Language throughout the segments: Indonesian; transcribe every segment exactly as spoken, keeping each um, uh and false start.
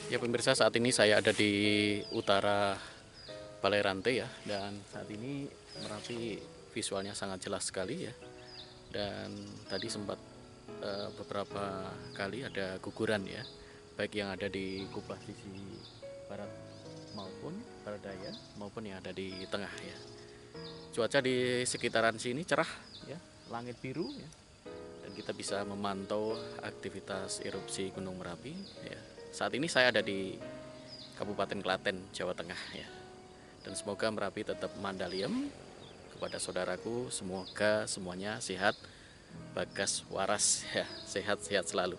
Ya pemirsa, saat ini saya ada di utara Balai Rantai ya, dan saat ini Merapi visualnya sangat jelas sekali ya. Dan tadi sempat eh, beberapa kali ada guguran ya, baik yang ada di Kubah sisi barat maupun barat daya maupun yang ada di tengah ya. Cuaca di sekitaran sini cerah ya, langit biru ya, dan kita bisa memantau aktivitas erupsi Gunung Merapi ya. Saat ini saya ada di Kabupaten Klaten, Jawa Tengah ya. Dan semoga Merapi tetap mandaliem. Kepada saudaraku, semoga semuanya sehat, bagas waras ya, sehat-sehat selalu.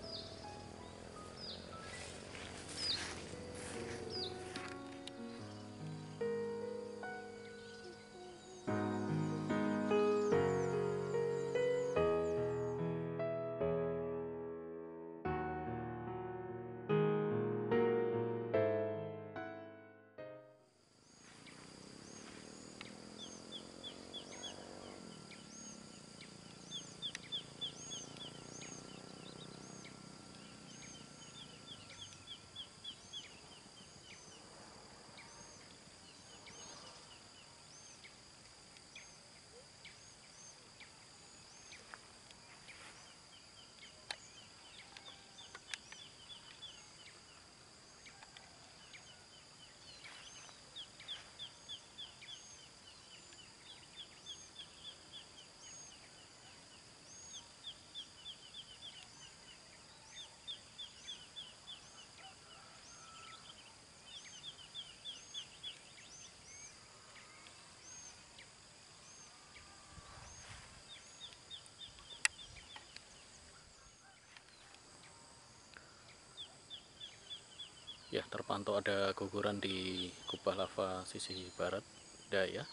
Ya, terpantau ada guguran di Kubah Lava sisi barat daya.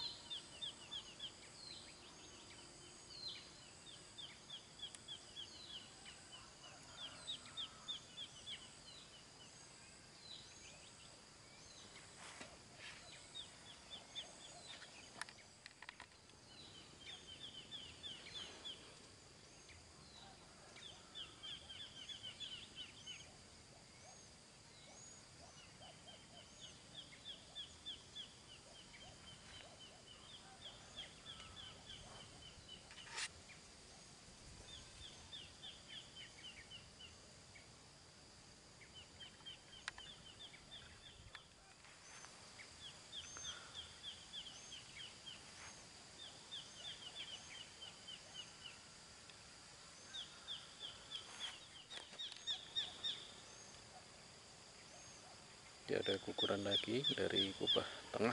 Dia ada guguran lagi dari Kubah Tengah.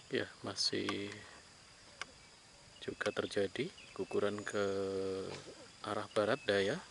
Ya, masih juga terjadi guguran ke arah barat daya.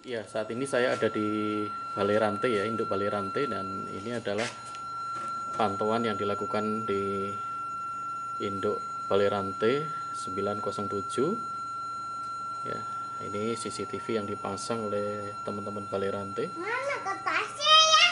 Ya, saat ini saya ada di Balai Rantai ya, induk Balai Rantai, dan ini adalah pantauan yang dilakukan di induk Balai Rantai sembilan nol tujuh. Ya, ini C C T V yang dipasang oleh teman-teman Balai Rantai. Mana kertasnya ya?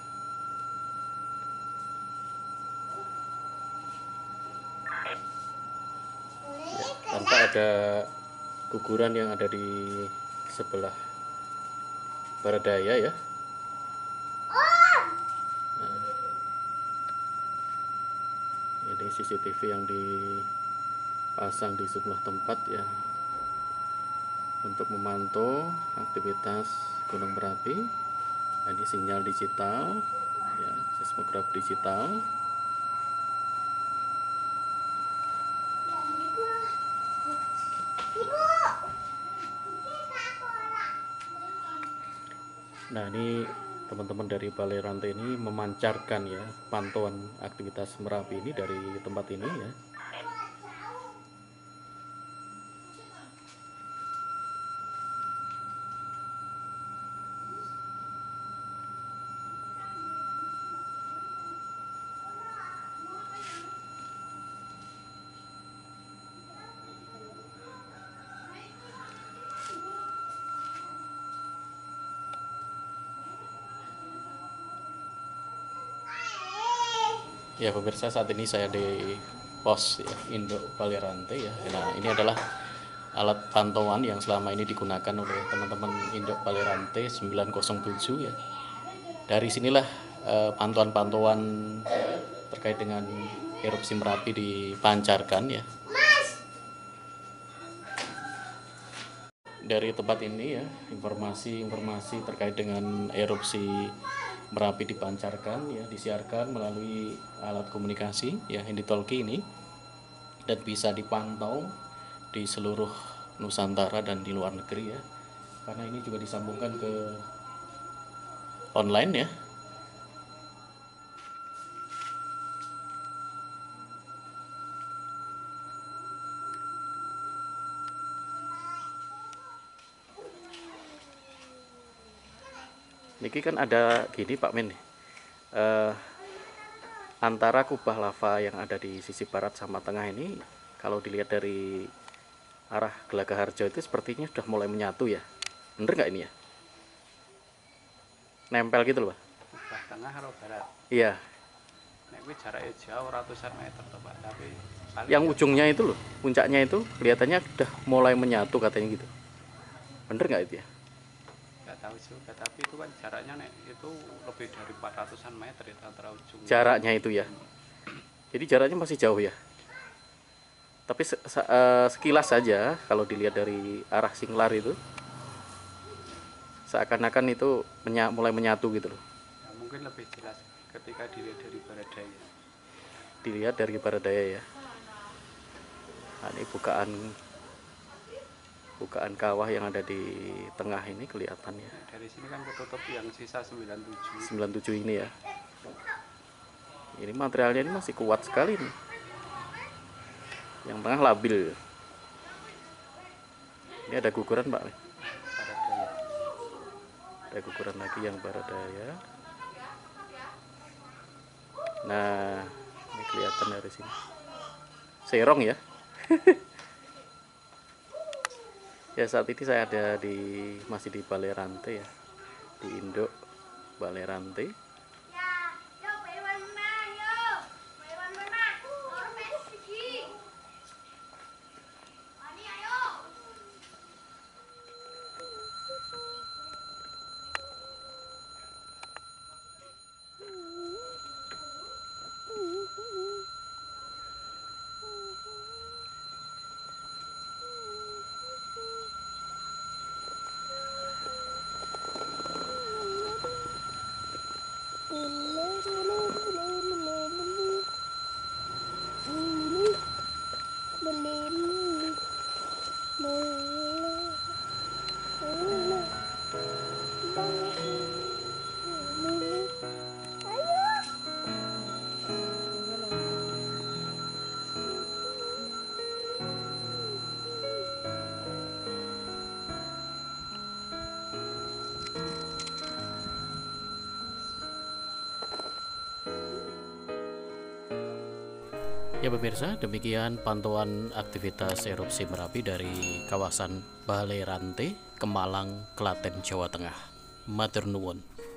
Ya, tanpa ada guguran yang ada di sebelah barat daya ya. Oh, Ini C C T V yang dipasang di sejumlah tempat ya, untuk memantau aktivitas gunung Merapi. Nah, ini sinyal digital ya, seismograf digital. Ibu. Kita kolak. Nah, ini teman-teman dari Balai Rantai ini memancarkan ya pantauan aktivitas Merapi ini dari tempat ini ya. Ya pemirsa, saat ini saya di pos ya, induk Balai Rantai ya. Nah, ini adalah alat pantauan yang selama ini digunakan oleh teman-teman induk Balai Rantai sembilan nol tujuh ya. Dari sinilah eh, pantauan-pantauan terkait dengan erupsi Merapi dipancarkan ya. Dari tempat ini ya, informasi-informasi terkait dengan erupsi Merapi dipancarkan ya, disiarkan melalui alat komunikasi ya, handy-talkie ini, dan bisa dipantau di seluruh Nusantara dan di luar negeri ya, karena ini juga disambungkan ke online ya. Niki kan ada gini Pak Min, eh, antara kubah lava yang ada di sisi barat sama tengah ini, kalau dilihat dari arah Gelagah Harjo itu sepertinya sudah mulai menyatu ya, bener nggak ini ya? Nempel gitu loh Pak? Kubah tengah karo barat. Iya, Nek kuwi jarake jauh ratusan meter to, Pak, tapi paling yang ya ujungnya itu loh, puncaknya itu kelihatannya udah mulai menyatu katanya gitu, bener nggak itu ya? nggak tahu juga, tapi itu kan jaraknya nek itu lebih dari empat ratusan meter itu antara ujung. Jaraknya itu ya, jadi jaraknya masih jauh ya. Tapi se se eh, sekilas saja kalau dilihat dari arah Singlar itu, seakan-akan itu menya mulai menyatu gitu loh. Ya, mungkin lebih jelas ketika dilihat dari barat daya. Dilihat dari barat daya ya. Nah, ini bukaan bukaan kawah yang ada di tengah ini kelihatan ya. Nah, dari sini kan ketutup yang sisa sembilan puluh tujuh. sembilan puluh tujuh ini ya. Ini materialnya ini masih kuat sekali nih. Yang tengah labil. Ini ada guguran Pak. Barat daya. Ada guguran lagi yang barat daya. Nah, ini kelihatan dari sini. Serong ya. Ya, saat ini saya ada di masih di Balai Rantai ya, di induk Balai Rantai. Ya pemirsa, demikian pantauan aktivitas erupsi Merapi dari kawasan Balai Rante, Kemalang, Klaten, Jawa Tengah. Matur nuwun.